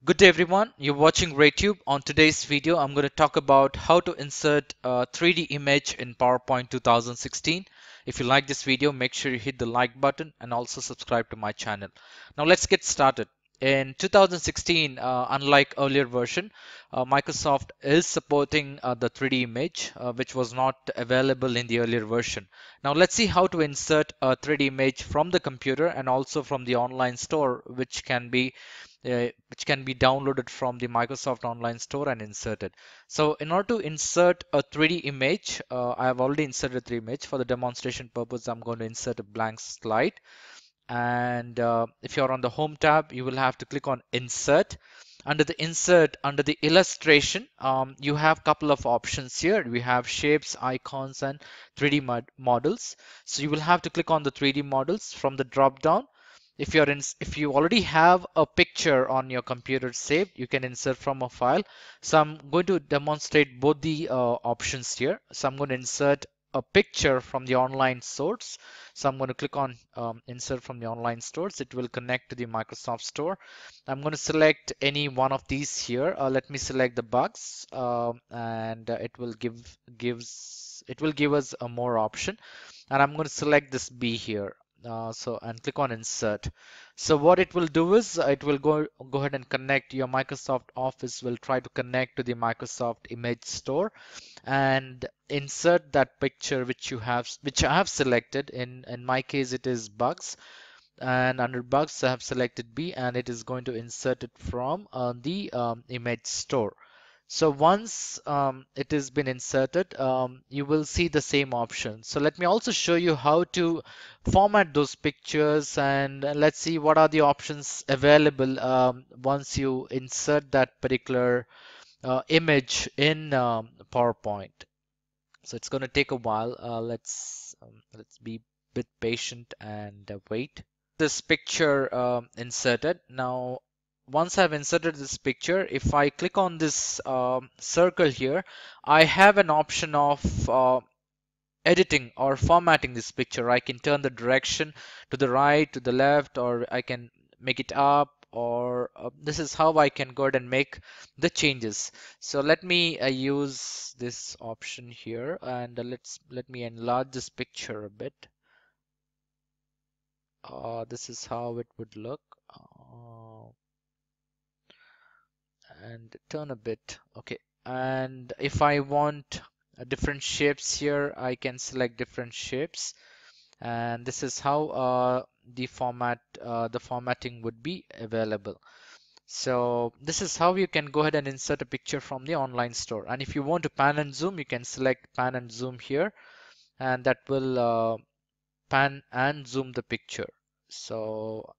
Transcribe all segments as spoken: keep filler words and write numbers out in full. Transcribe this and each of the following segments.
Good day everyone, you're watching RayTube. On today's video, I'm going to talk about how to insert a three D image in PowerPoint two thousand sixteen. If you like this video, make sure you hit the like button and also subscribe to my channel. Now let's get started. In two thousand sixteen, uh, unlike earlier version, uh, Microsoft is supporting uh, the three D image, uh, which was not available in the earlier version. Now let's see how to insert a three D image from the computer and also from the online store, which can be uh, which can be downloaded from the Microsoft Online Store and inserted. So in order to insert a three D image, uh, I have already inserted a three D image. For the demonstration purpose, I'm going to insert a blank slide. And uh, if you're on the Home tab, you will have to click on Insert. Under the Insert, under the Illustration, um, you have a couple of options here. We have Shapes, Icons, and three D mod models. So you will have to click on the three D models from the drop down. If you're in, if you already have a picture on your computer saved, you can insert from a file. So I'm going to demonstrate both the uh, options here. So I'm going to insert a picture from the online source. So I'm going to click on um, insert from the online stores. It will connect to the Microsoft Store. I'm going to select any one of these here. Uh, let me select the bugs, um, and uh, it will give gives it will give us a more option. And I'm going to select this B here. Uh, so and click on insert. So what it will do is uh, it will go go ahead and connect your Microsoft Office will try to connect to the Microsoft Image Store and insert that picture which you have which I have selected. In in my case it is bugs, and under bugs I have selected B, and it is going to insert it from uh, the um, image store. So once um, it has been inserted, um, you will see the same option. So let me also show you how to format those pictures, and uh, let's see what are the options available um, once you insert that particular uh, image in um, PowerPoint. So it's going to take a while. Uh, let's um, let's be a bit patient and uh, wait. This picture um, inserted. Now once I've inserted this picture, if I click on this um, circle here, I have an option of uh, editing or formatting this picture. I can turn the direction to the right, to the left, or I can make it up, or uh, this is how I can go ahead and make the changes. So let me uh, use this option here, and uh, let's let me enlarge this picture a bit. Uh, this is how it would look. Uh, and turn a bit. Okay. And if I want uh, different shapes here, I can select different shapes. And this is how uh, the format, uh, the formatting would be available. So this is how you can go ahead and insert a picture from the online store. And if you want to pan and zoom, you can select pan and zoom here, and that will uh, pan and zoom the picture. So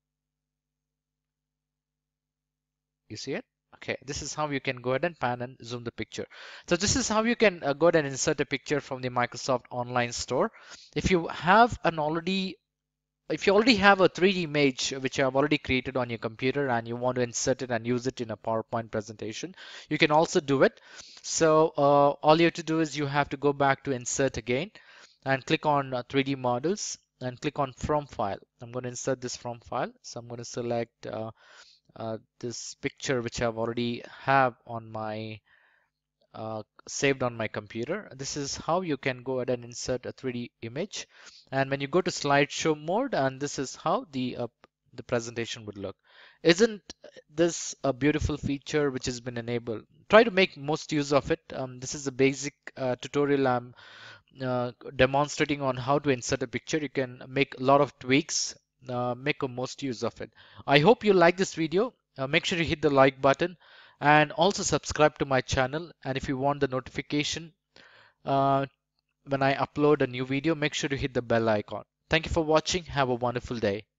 you see it? Okay, this is how you can go ahead and pan and zoom the picture. So this is how you can uh, go ahead and insert a picture from the Microsoft Online Store. If you have an already if you already have a three D image which you have already created on your computer and you want to insert it and use it in a PowerPoint presentation, you can also do it. So uh, all you have to do is you have to go back to insert again and click on uh, three D models and click on from file. I'm going to insert this from file. So I'm going to select uh, uh, this picture which I've already have on my uh, saved on my computer. This is how you can go ahead and insert a three D image. And when you go to slideshow mode, and this is how the uh, the presentation would look. Isn't this a beautiful feature which has been enabled? Try to make most use of it. Um, this is a basic uh, tutorial I'm uh, demonstrating on how to insert a picture. You can make a lot of tweaks, uh, make a most use of it. I hope you like this video. Uh, make sure you hit the like button and also subscribe to my channel. And if you want the notification uh, when I upload a new video, make sure to hit the bell icon. Thank you for watching. Have a wonderful day.